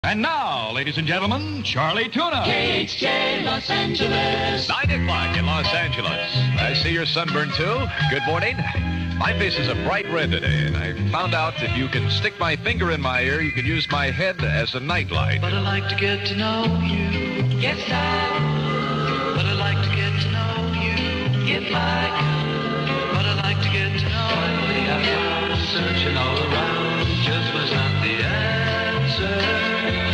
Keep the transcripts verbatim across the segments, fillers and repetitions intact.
And now, ladies and gentlemen, Charlie Tuna. K H J Los Angeles. Nine o'clock in Los Angeles. I see you're sunburned too. Good morning. My face is a bright red today, and I found out if you can stick my finger in my ear, you can use my head as a nightlight. But I'd like to get to know you. Yes, I. But I'd like to get to know you. If I could. But I'd like to get to know you. Finally, I found searching all around. Just was not the answer.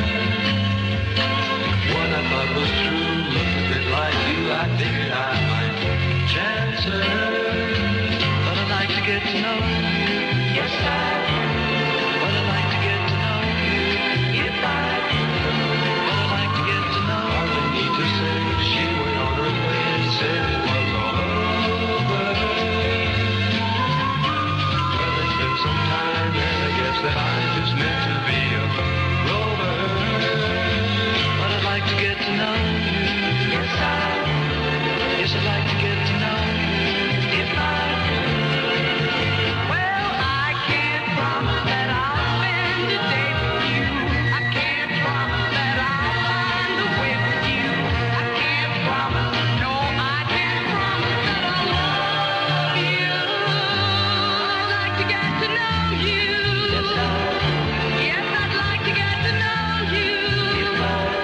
I thought was true, looked a bit like you. I figured I might chance her. But I'd like to get to know you. Yes, I would. But I'd like to get to know you. If I could. But I'd like to get to know you. All I need to say, she went on her way and said it was all over. Well, it's been some time, and I guess that I just meant to be a rover. To get to know you. Yes, I would. Yes, I'd like to get to know you. If I could. Well, I can't promise that I'll spend a day with you. I can't promise that I'll find a way with you. I can't promise, no, I can't promise that I'll love you. I'd like to get to know you. Yes, I would. Yes, I'd like to get to know you. If I would.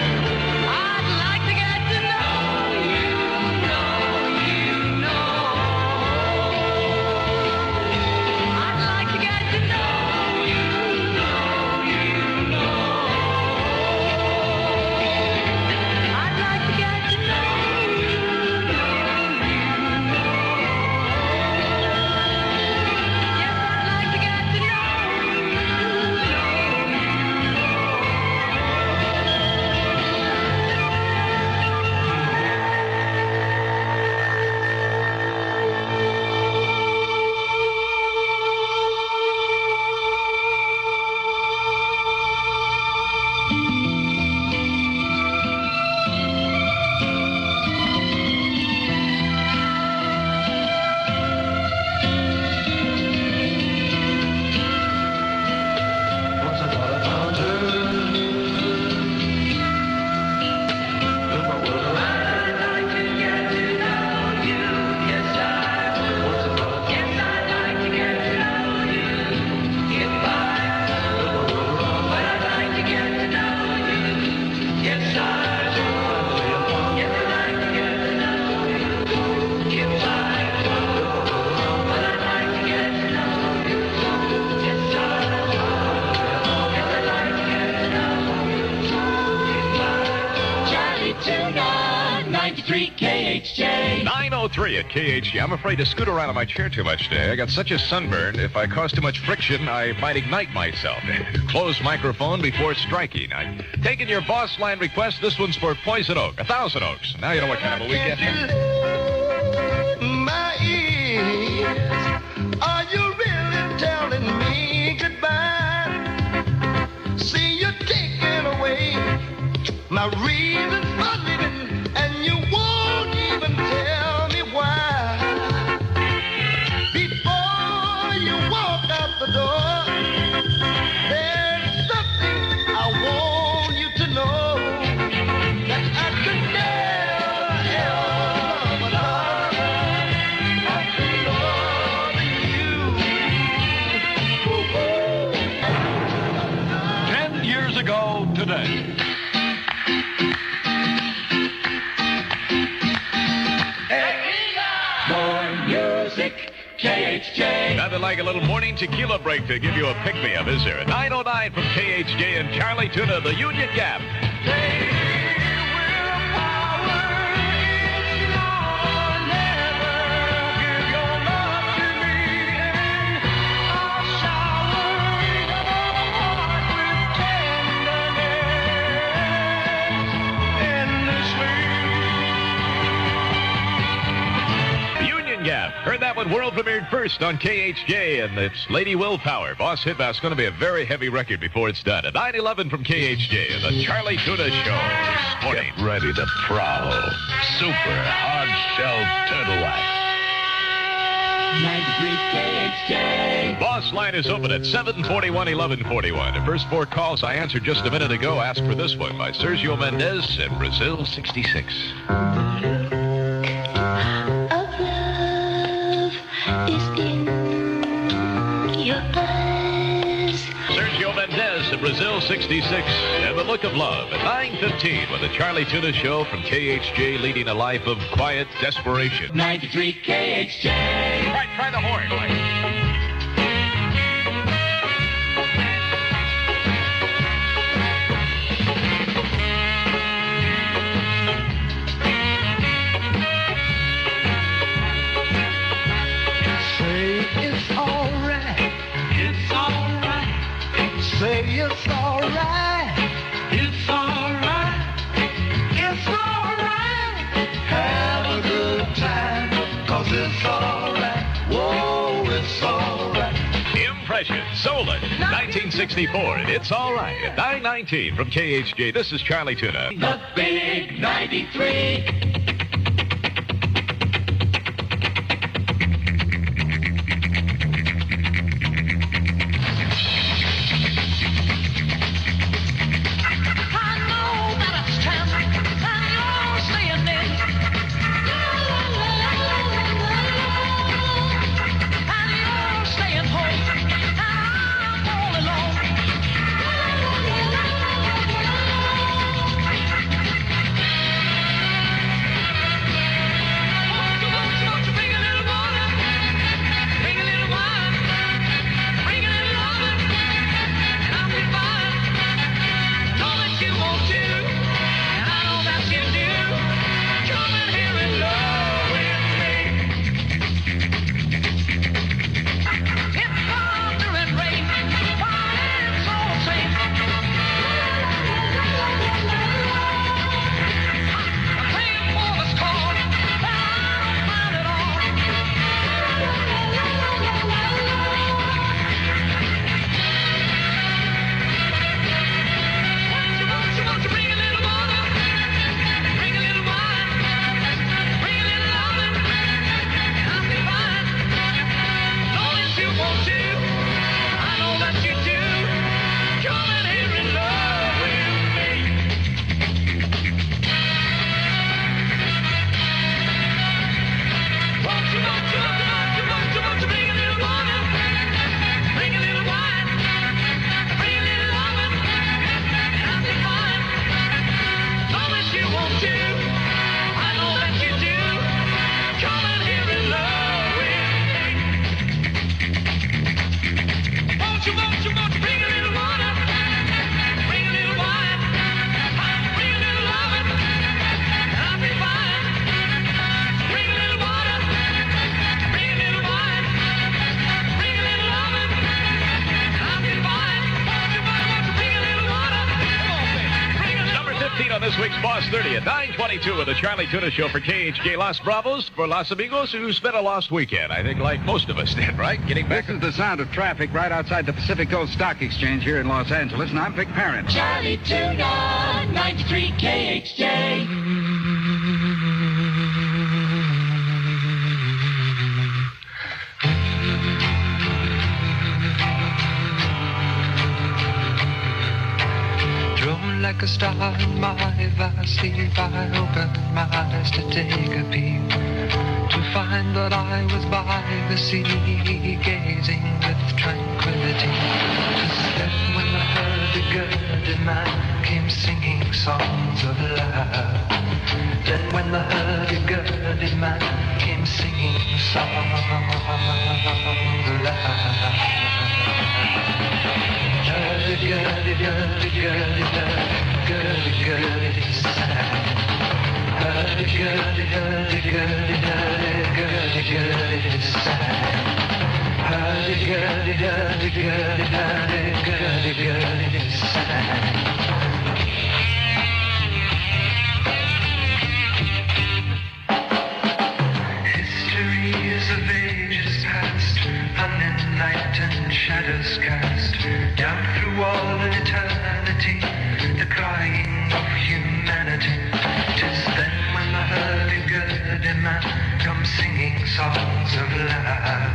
nine oh three at K H G. I'm afraid to scoot around on my chair too much today. I got such a sunburn, if I cause too much friction, I might ignite myself. Close microphone before striking. I'm taking your boss line request. This one's for Poison Oak, a Thousand Oaks. Now you know what kind of a weekend. My ears, are you really telling me goodbye? See, you're taking away my reason for living, and you won't even tell me why. Before you walk out the door, there's something I want you to know, that I could never, ever love after loving you. Ten years ago today. K H J. Nothing like a little morning tequila break to give you a pick-me-up, is there? nine oh nine from K H J and Charlie Tuna, the Union Gap. Hey. Heard that one world premiered first on K H J, and it's Lady Willpower. Boss Hit Bass. Going to be a very heavy record before it's done. At nine eleven from K H J, and the Charlie Tuna Show this morning. Get ready to prowl. Super hard-shell turtle wax. ninety-three K H J. Boss line is open at seven forty-one, eleven forty-one. The first four calls I answered just a minute ago asked for this one by Sergio Mendes and Brazil sixty-six. Sergio Mendes and Brazil sixty-six, and the look of love at nine fifteen with the Charlie Tuna Show from K H J, leading a life of quiet desperation. ninety-three K H J. All right, try the horn, Mike. Say it's all right. It's all right. It's all right. Have a good time, cause it's all right. Whoa, it's all right. Impression, Solon, nineteen sixty-four, and It's All Right at nine nineteen from K H J. This is Charlie Tuna. The Big ninety-three. This week's Boss thirty at nine twenty-two of the Charlie Tuna Show for K H J. Los Bravos for Los Amigos who spent a lost weekend. I think like most of us did, right? Getting back. This is the sound of traffic right outside the Pacific Coast Stock Exchange here in Los Angeles, and I'm Vic Parent. Charlie Tuna, ninety-three K H J. Like a star in my vast sleep, I opened my eyes to take a peek, to find that I was by the sea, gazing with tranquility. Just then when I heard the girded man came singing songs of love. Then when I heard the girded man came singing songs of love. Girly, girly, girly, girly, girly, girly, sad. Girly, girly, girly, girly, girly, girly, sad. Girly, girly, girly, girly, girly, girly, girly, sad. Shadows cast down through all eternity, the crying of humanity. Tis then when I heard a good man come singing songs of love.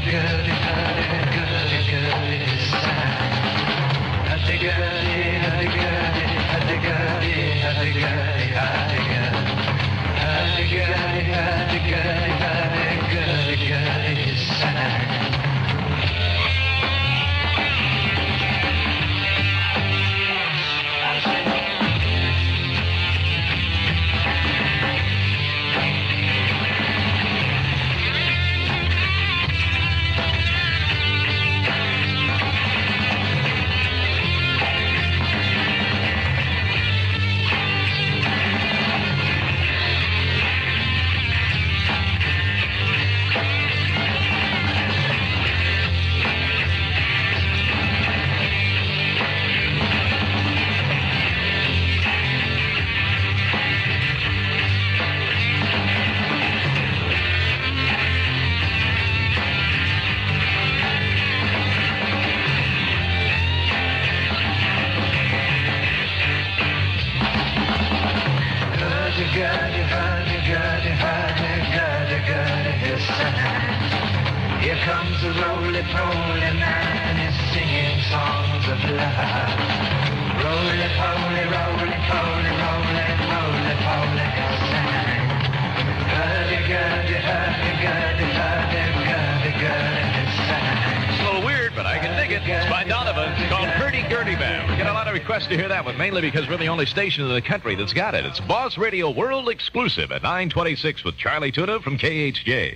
Here comes the roly-poly man, he's singing songs of love. Roly-poly, roly-poly, roly-roly-poly, sang. Hurdy-gurdy, hurdy-gurdy, hurdy-gurdy, gurdy, sang. It's a little weird, but I can dig it. It's by Donovan. It's called Hurdy-Gurdy Bam. We get a lot of requests to hear that one, mainly because we're the only station in the country that's got it. It's Boss Radio World Exclusive at nine twenty-six with Charlie Tuna from K H J.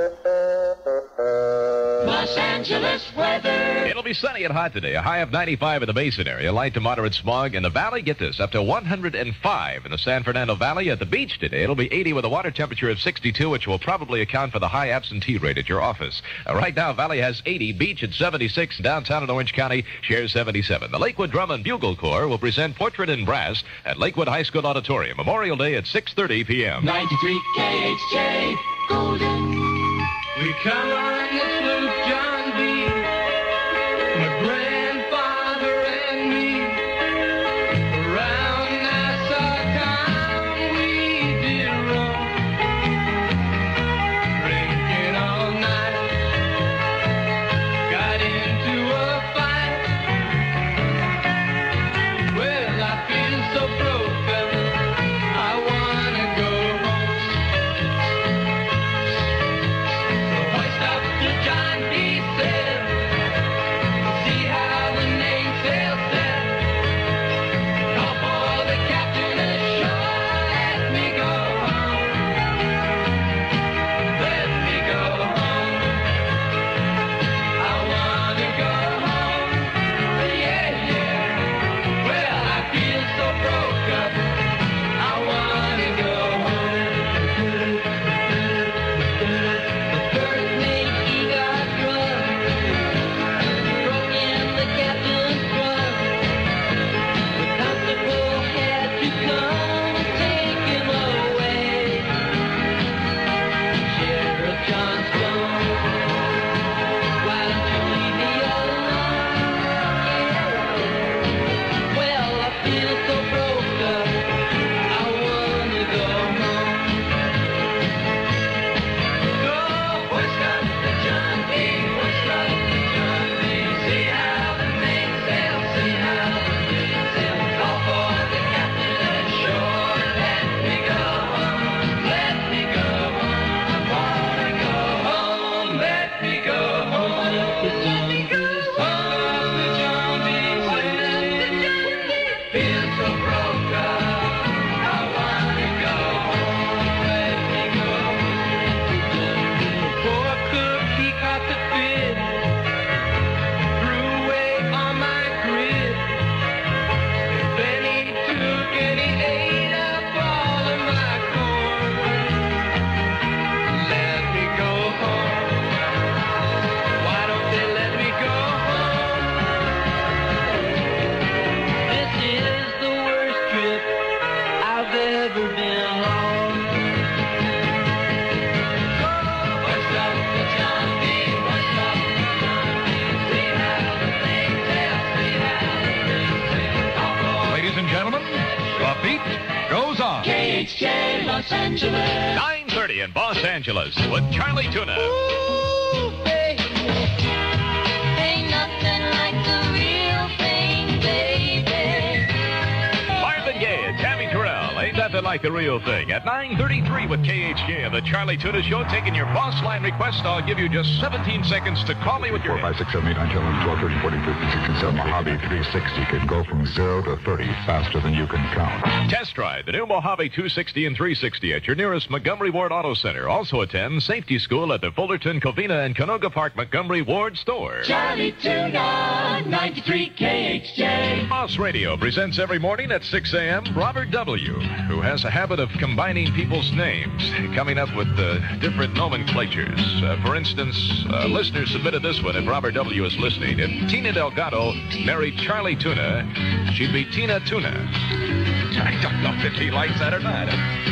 Los Angeles weather. It'll be sunny and hot today. A high of ninety-five in the Basin area. Light to moderate smog in the valley. Get this, up to one hundred five in the San Fernando Valley. At the beach today, it'll be eighty with a water temperature of sixty-two, which will probably account for the high absentee rate at your office. Uh, right now, Valley has eighty. Beach at seventy-six. Downtown in Orange County shares seventy-seven. The Lakewood Drum and Bugle Corps will present Portrait in Brass at Lakewood High School Auditorium. Memorial Day at six thirty p.m. ninety-three K H J Golden. We come on the sloop, John B. My grandfather and me. Around Nassau town we did roam. Drinking all night. Got into a fight. Well, I feel so broken. I wanna go home. John B. said, see how the name sail set. Call for the captain ashore, let me go home. Let me go home. I wanna go home. Yeah, yeah. Well, I feel so broke up. I wanna go home. The first thing he got drunk, broke in the captain's trunk. The constable had to come and take him away. Sheriff John Stone, why don't you leave me alone? Yeah. Well, I feel so broke up, I wanna go home. Go west up to John B. West up to John B. See how the mainsail, see how the mainsail. Call for the captain ashore. Let me go home. Let me go home. I wanna go home. Let me go home. Let me go home. To John B. Feel so broke up. I wanna go home. Let me go home. Poor cook, he caught the fit. Threw away all my grit. And then he took and he ate up all of my corn. Let me go home. Why don't they let me go home? This is the worst trip I've ever been on. What's up to John B? What's up to John B? See how the mainsail, see how the mainsail. Call for Ladies and gentlemen, the beat goes on. K H J Los Angeles. nine thirty in Los Angeles with Charlie Tuna. Ooh, baby, like the real thing. At nine thirty-three with K H K and the Charlie Tuna Show, taking your boss line request. I'll give you just seventeen seconds to call me with your... four, five, six, seven, eight, nine, ten, eleven, twelve, thirteen, fourteen, fifteen, sixteen, seventeen. Mojave three sixty can go from zero to thirty faster than you can count. Test drive the new Mojave two sixty and three sixty at your nearest Montgomery Ward Auto Center. Also attend safety school at the Fullerton, Covina, and Canoga Park Montgomery Ward store. Charlie Tuna, ninety-three K H J. Boss Radio presents every morning at six a.m. Robert W., who has a habit of combining people's names, coming up with uh, different nomenclatures. Uh, for instance, uh, listeners submitted this one if Robert W. is listening. If Tina Delgado married Charlie Tuna, she'd be Tina Tuna. I don't know if he likes that or not.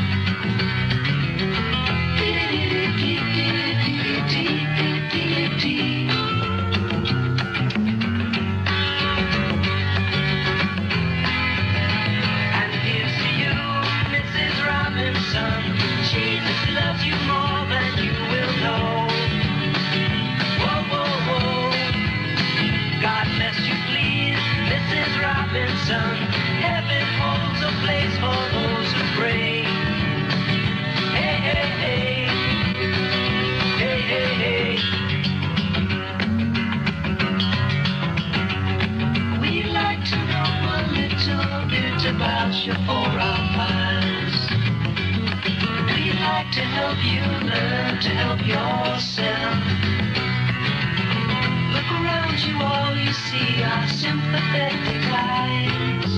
And here's to you, Missus Robinson. Jesus loves you more than you will know. Whoa, whoa, whoa. God bless you, please, Missus Robinson. Heaven holds a place for those who pray. Hey, hey, hey. Hey, hey, hey. We'd like to know a little bit about you for our files. We'd like to help you learn to help yourself. Look around you, all you see are sympathetic eyes.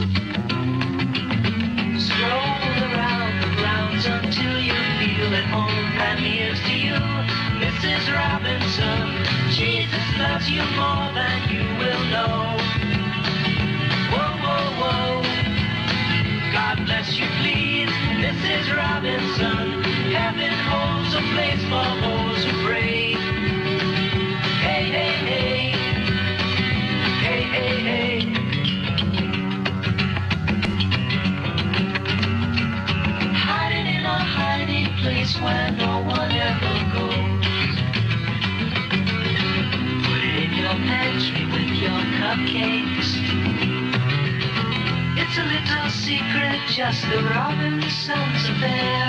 Stroll around the grounds until you feel at home. And here's to you, Missus Robinson. Jesus loves you more than you will know. Whoa, whoa, whoa. God bless you, please, Missus Robinson. Heaven holds a place for those who pray. Hey, hey, hey. Hey, hey, hey. Hiding in a hiding place where no one ever goes. Put it in your pantry with your cupcakes. It's a little secret, just the Robinsons affair.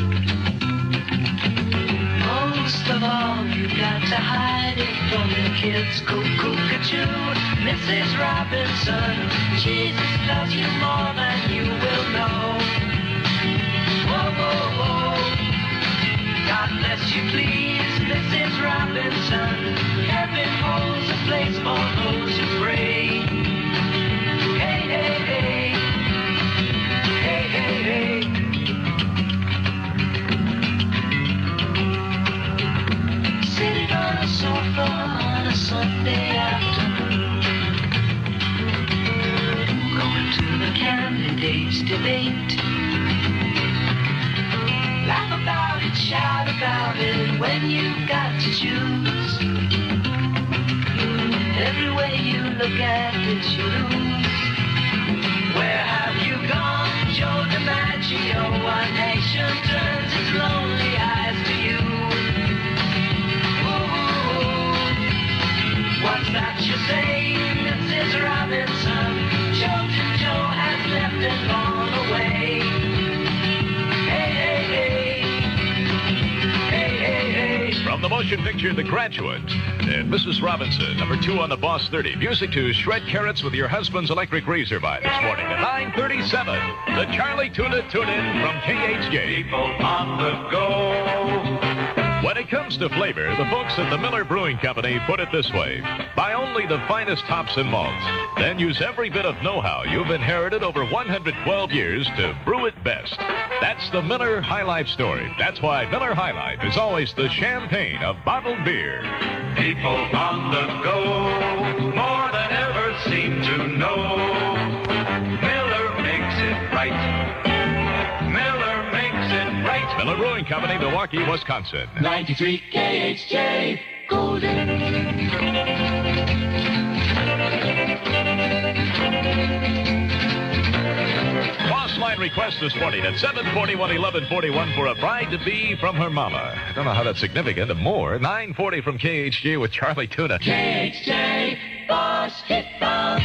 Most of all, you got to hide it from the kids. Cuckoo-cuckoo, Missus Robinson. Jesus loves you more than you will know. Whoa, whoa, whoa. God bless you, please, Missus Robinson. Heaven holds a place for those who pray. Hey, hey, hey. Hey, hey, hey. Sitting on a sofa on a Sunday afternoon, going to the candidates' debate. Laugh about it, shout about it when you've got to choose. Every way you look at it, you lose. Where have you gone, Joe DiMaggio? One nation turns its lonely eyes to you. What's that you say, Missus Robinson? Children Joe has left and gone away. Hey, hey, hey. Hey, hey, hey. From the motion picture The Graduate, and Missus Robinson, number two on the Boss thirty. Music to Shred Carrots with Your Husband's Electric Razor by this morning at nine thirty-seven. The Charlie Tuna Tune-In from K H J. People on the go. When it comes to flavor, the folks at the Miller Brewing Company put it this way. Buy only the finest hops and malts. Then use every bit of know-how you've inherited over one hundred twelve years to brew it best. That's the Miller High Life story. That's why Miller High Life is always the champagne of bottled beer. People on the go, more than ever seem to know. Miller makes it right. Miller makes it right. Miller Brewing Company, Milwaukee, Wisconsin. ninety-three K H J, Golden. Boss line request this morning at seven forty-one, eleven forty-one for a bride-to-be from her mama. I don't know how that's significant. And more, nine forty from K H J with Charlie Tuna. K H J, Boss Hit Bounce.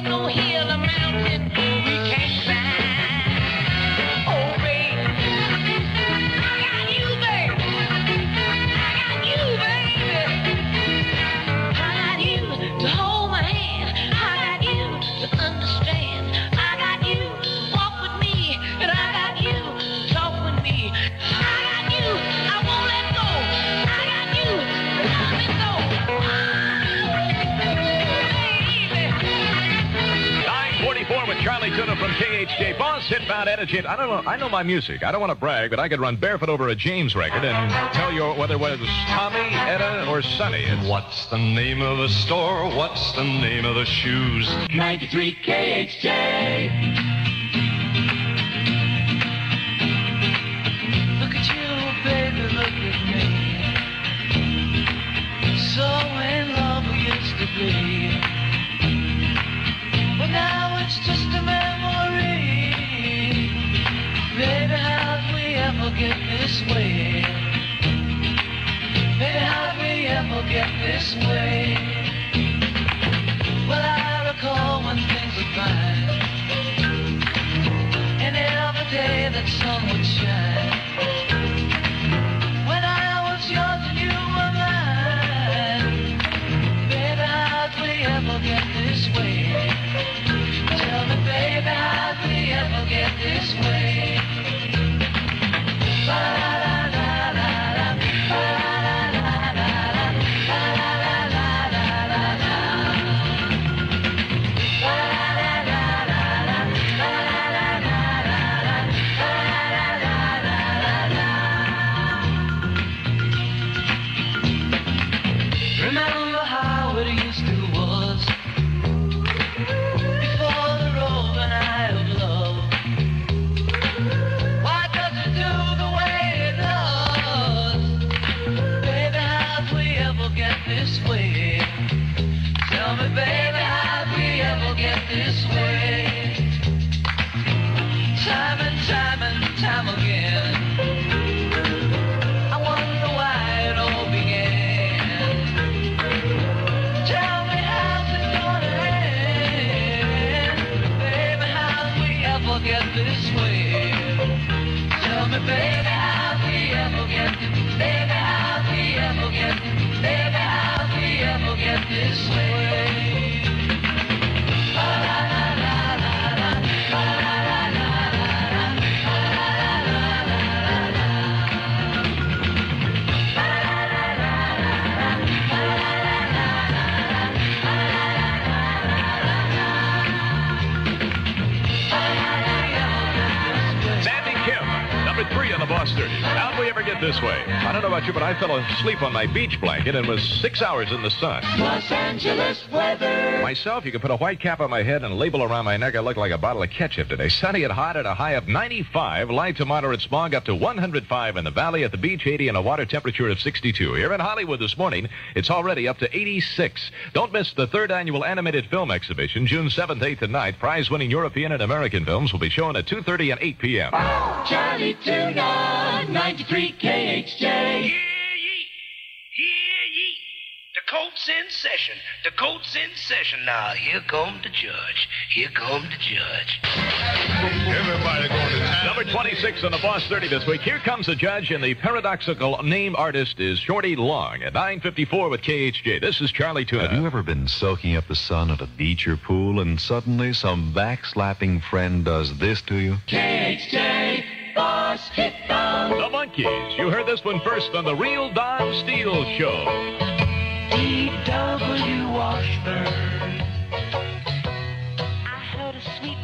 ain't no hill or mountain we can't climb. Oh, baby, I got you, baby. I got you, baby. I got you to hold my hand. I got you to understand. I got you to walk with me, and I got you to talk with me. I got you, I won't let go. I got you, love me so. nine forty-four with Charlie Tuna from K H J. Boss hit bound attitude. I don't know. I know my music. I don't want to brag, but I could run barefoot over a James record and tell you whether it was Tommy, Etta, or Sonny. It's What's the name of the store? What's the name of the shoes? ninety-three K H J. Look at you, baby, look at me. So in love we used to be. But now it's just a memory. Baby, how'd we ever get this way? Baby, how'd we ever get this way? Well, I recall when things were fine, and every day that sun would shine. When I was young and you were mine, baby, how'd we ever get this way? Tell me, baby, how'd we ever get this way? Ba-da-da-da-da-da, ba-da-da-da-da-da, ba-da-da-da-da-da-da. Remember how it used to was before the roving eye of love. Why does it do the way it does? Baby, how'd we ever get this way? Tell me, baby, how'd we ever get this way? Time and time and time again, I wonder why it all began. Tell me, how's it gonna end? Baby, how'd we ever get this way? Tell me, baby, how'd we ever get this? Baby, how'd we ever get this? Baby, how'd we ever get this way? Ba-da-da-da-da-da, ba-da-da-da-da-da, Sandy Kim, number three on the Boss thirty. How'd we ever get this way? I don't know about you, but I fell asleep on my beach blanket and was six hours in the sun. Los Angeles weather. Myself, you can put a white cap on my head and a label around my neck. I look like a bottle of ketchup today. Sunny and hot at a high of ninety-five. Light to moderate smog up to one hundred five in the valley. At the beach, eighty, and a water temperature of sixty-two. Here in Hollywood this morning, it's already up to eighty-six. Don't miss the third annual animated film exhibition, June seventh, eighth, and ninth. Prize-winning European and American films will be shown at two thirty and eight p.m. Charlie Tuna, ninety-three K H J. Hear ye, hear ye. The court's in session. The court's in session now. Here come the judge. Here come the judge. Everybody going to town. Number twenty-six on the Boss thirty this week. Here comes the judge, and the paradoxical name artist is Shorty Long at nine fifty-four with K H J. This is Charlie Tuna. Have you ever been soaking up the sun at a beach or pool, and suddenly some backslapping friend does this to you? K H J, Boss Hit Down. The Monkees. You heard this one first on the Real Don Steele Show. D W Washburn. I heard a sweet